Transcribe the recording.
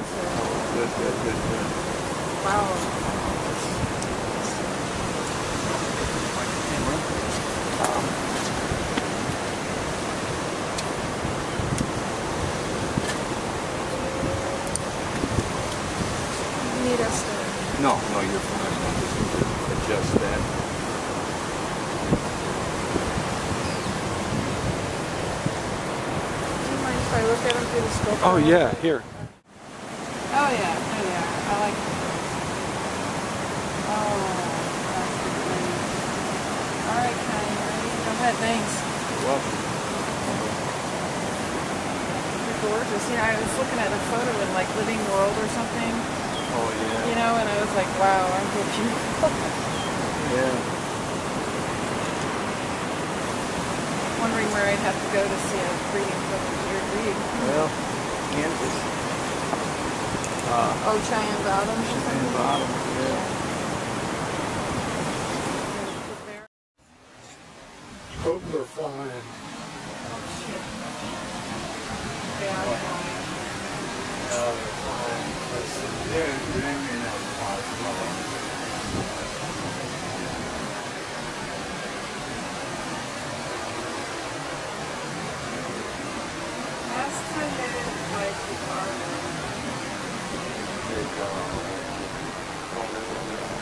closer. Good, good, good, good. Wow. You need us to... No, no, you're fine. I just need to adjust that. Do you mind if I look at them through the scope? Oh, yeah, here. Oh yeah, there they are. I like them. Oh, that's pretty. Alright, Connie, ready? Go ahead, thanks. You're welcome. They're gorgeous. You know, I was looking at a photo in like Living World or something, Oh, yeah. you know, and I was like, wow, aren't they beautiful? Yeah. Wondering where I'd have to go to see a breeding for the weird breed. Well, Kansas. Oh, Cheyenne Bottoms or And something? bottom, yeah. Hope they're flying. Oh, shit. Yeah, I know. They're flying. They're Last time they didn't fight the car. They're